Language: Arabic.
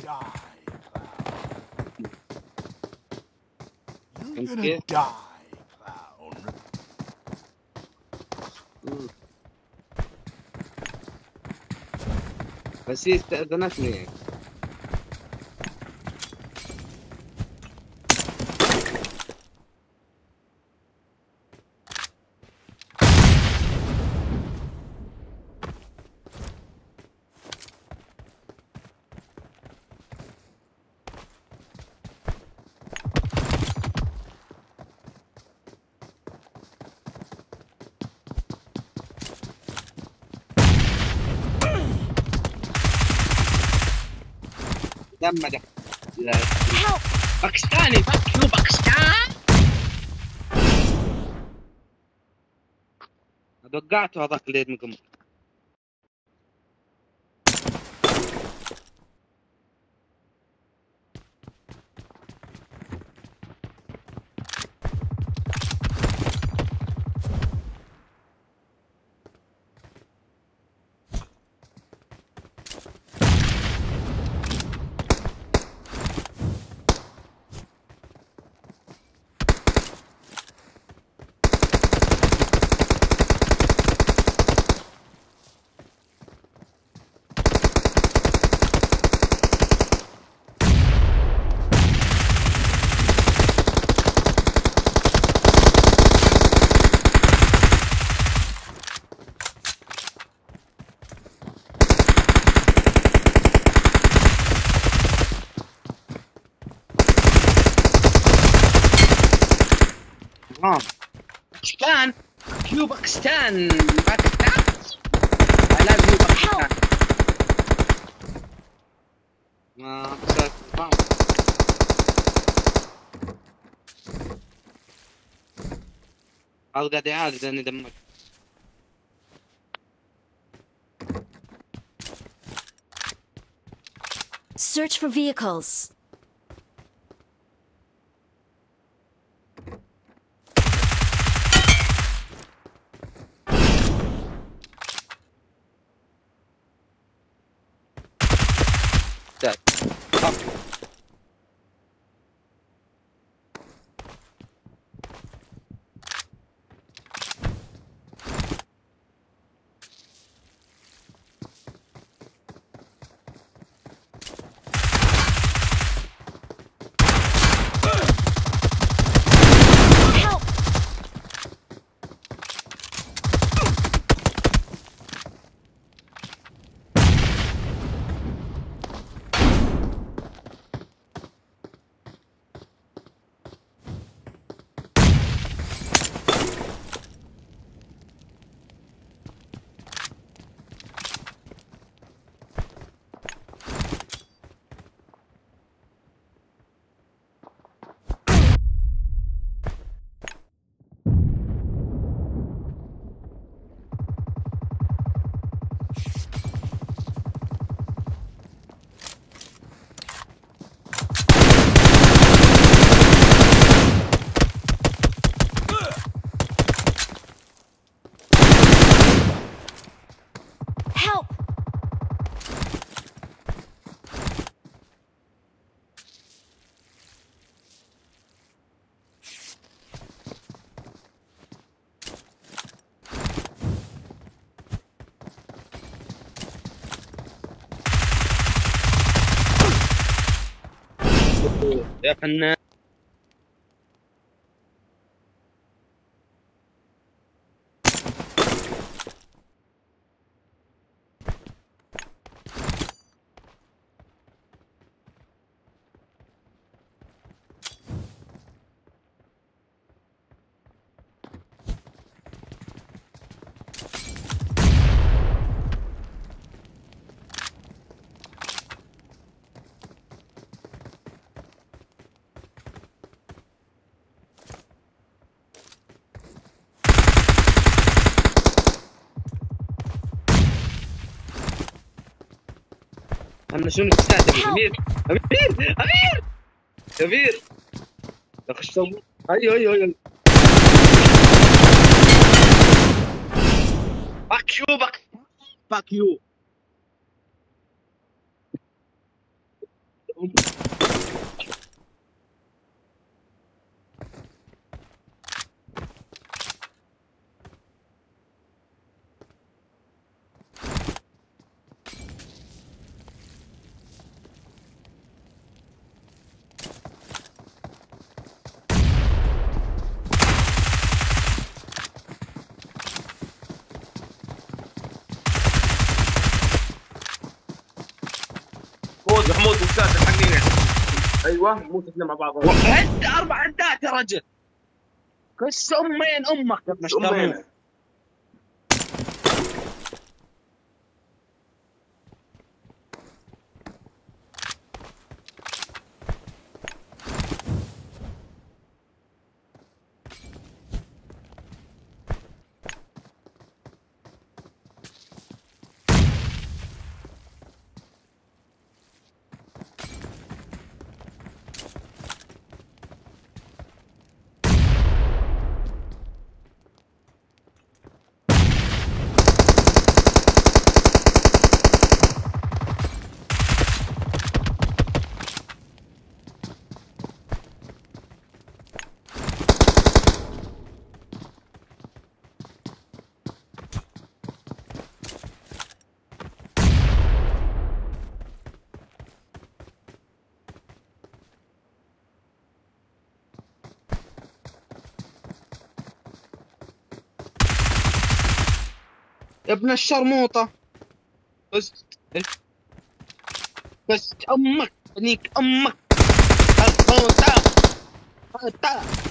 You're gonna die, clown. بس هي استأذنتني. لما ده باكستاني فك يو باكستان. وقعته هذاك اللي يدمقم. باكستان كيو باكستان باكستان. I love you باكستان. ما بصير أقدر أعالج لأني دمرت. Search for vehicles. يا فنان. أنا شنو تستهدف أمير أمير أمير أمير أخش صوب. أيوه أيوه أيوه باك يو باك باك يو. فوز محمود وساد الحقيني. ايوه مو اثنين مع بعض. هد 4 عدات يا رجل. كس امين امك يا ابن الشرموط. يا ابن الشرموطة. بس امك بنيك امك. تعال تعال.